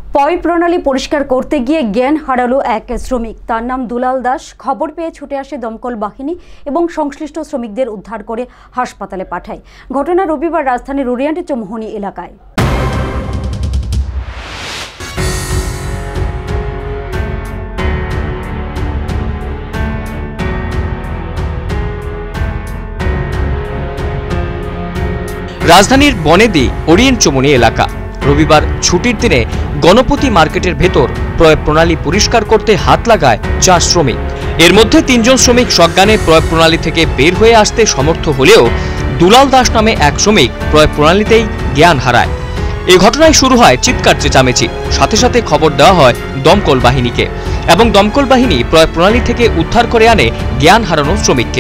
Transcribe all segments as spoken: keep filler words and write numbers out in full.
পয় প্রণালী পরিষ্কার করতে গিয়ে জ্ঞান হারালো এক শ্রমিক। তার নাম দুলাল দাস। খবর পেয়ে ছুটে আসে দমকল বাহিনী এবং সংশ্লিষ্ট শ্রমিকদের উদ্ধার করে হাসপাতালে পাঠায়। ঘটনা রবিবার রাজধানীর ওরিয়েন্ট চৌমুহনী এলাকায়। রাজধানীর বনেদি ওরিয়েন্ট চৌমুহনী এলাকা। রবিবার ছুটির দিনে গণপতি মার্কেটের ভেতর প্রয়োগ প্রণালী পরিষ্কার করতে হাত লাগায় চার শ্রমিক। এর মধ্যে তিনজন শ্রমিক সজ্ঞানে প্রয়োগ প্রণালী থেকে বের হয়ে আসতে সমর্থ হলেও দুলাল দাস নামে এক শ্রমিক প্রয়োগ প্রণালীতেই জ্ঞান হারায়। এই ঘটনায় শুরু হয় চিৎকার চেঁচামেচি। সাথে সাথে খবর দেওয়া হয় দমকল বাহিনীকে এবং দমকল বাহিনী প্রয়োগ প্রণালী থেকে উদ্ধার করে আনে জ্ঞান হারানো শ্রমিককে।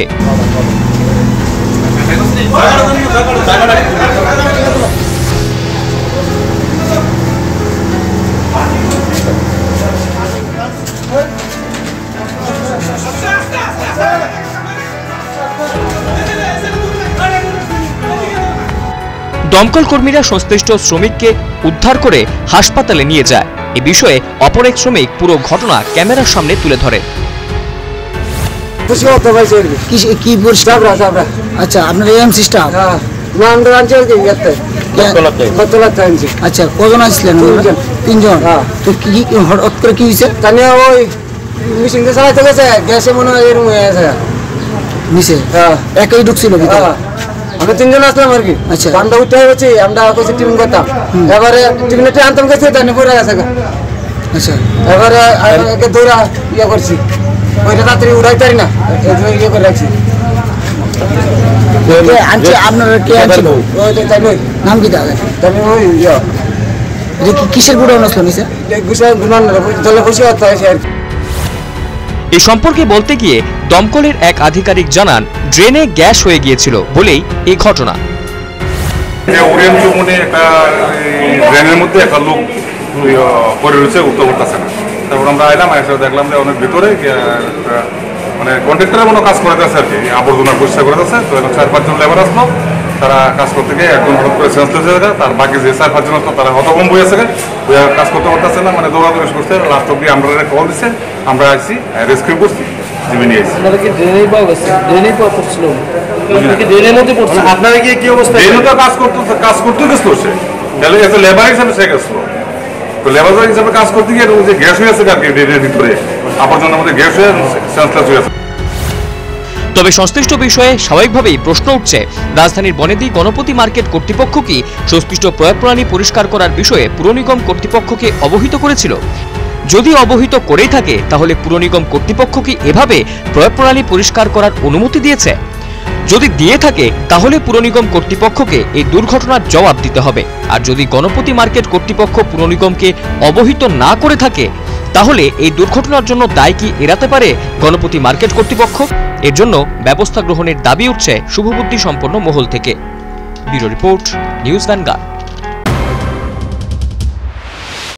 দমকল কর্মীরা সংশ্লিষ্ট শ্রমিককে উদ্ধার করে হাসপাতালে নিয়ে যায়। এ বিষয়ে অপর এক শ্রমিক পুরো ঘটনা ক্যামেরার সামনে তুলে ধরে। আচ্ছা, আপনার এম সিস্টেম আচ্ছা, কজন আসছিলেন? তিনজন। তো কি হঠাৎ করে কি হয়েছে? ওই মেশিন চালাইতে গেছে, গ্যাসে মনে হয় এরকম হয়ে গেছে নিচে একই ঢুকছিল ভিতরে। আমরা তিনজন আসলাম আর কি। আচ্ছা, আমরা উঠে হচ্ছে আমরা টিফিন করতাম, এবারে টিফিনটা আনতাম গেছে তাই পড়ে গেছে। আচ্ছা, এবারে দৌড়া ইয়ে করছি, ওইটা রাত্রি উড়াই পারি না, ইয়ে করে রাখছি। আপনার কে আনছিল? নাম কি দাদা? ওই কিসের গুড়াউন আসলো নিচে? জলে বসে হতে হয় আর কি। এই সম্পর্কে বলতে গিয়ে দমকলের এক আধিকারিক জানান, ড্রেনে গ্যাস হয়ে গিয়েছিল বলেই এই ঘটনা। ওরিয়েন্ট চৌমুহনী একটা ড্রেনের মধ্যে একটা লোক পড়ে রয়েছে, উত্তর করতেছে না। তারপর আমরা আইলাম, এসে দেখলাম যে অনেক ভিতরে মানে কন্ট্রাক্টরের মতো কাজ করে দিচ্ছে আর কি, আবর্জনা পরিষ্কার করে দিচ্ছে। তো চার পাঁচজন লেবার আসলো, তারা কাজ করতে গিয়ে একজন হঠাৎ করে সেন্সলেস হয়ে যায়। তার বাকি যে চার পাঁচজন আসলো তারা হতভম্ব হয়ে গেছে, কাজ করতে পারতেছে না, মানে দৌড়াদৌড়ি করছে। লাস্ট অব্দি আমরা কল দিচ্ছে, আমরা আসছি, রেস্কিউ করছি, জিমে নিয়ে আসছি। আপনারা কি কি অবস্থা? ড্রেনে কাজ করতে কাজ করতে গেছিল সে, তাহলে এত লেবার হিসাবে সে গেছিল। তো লেবার হিসাবে কাজ করতে গিয়ে যে গ্যাস হয়ে গেছে আর কি, ড্রেনের ভিতরে আবর্জনার মধ্যে গ্যাস হয়ে সেন্সলেস হয়ে গেছে। তবে সংশ্লিষ্ট বিষয়ে স্বাভাবিকভাবেই প্রশ্ন উঠছে, রাজধানীর বনেদি গণপতি মার্কেট কর্তৃপক্ষ কি সংশ্লিষ্ট প্রয়োগ প্রণালী পরিষ্কার করার বিষয়ে পুর নিগম কর্তৃপক্ষকে অবহিত করেছিল? যদি অবহিত করেই থাকে তাহলে পুর নিগম কর্তৃপক্ষ কি এভাবে প্রয়োগ প্রণালী পরিষ্কার করার অনুমতি দিয়েছে? যদি দিয়ে থাকে তাহলে পুর নিগম কর্তৃপক্ষকে এই দুর্ঘটনার জবাব দিতে হবে। আর যদি গণপতি মার্কেট কর্তৃপক্ষ পুর নিগমকে অবহিত না করে থাকে তাহলে এই দুর্ঘটনার জন্য দায় কি এড়াতে পারে গণপতি মার্কেট কর্তৃপক্ষ? এর জন্য ব্যবস্থা গ্রহণের দাবি উঠছে শুভবুদ্ধি সম্পন্ন মহল থেকে। Bureau report, news vanguard.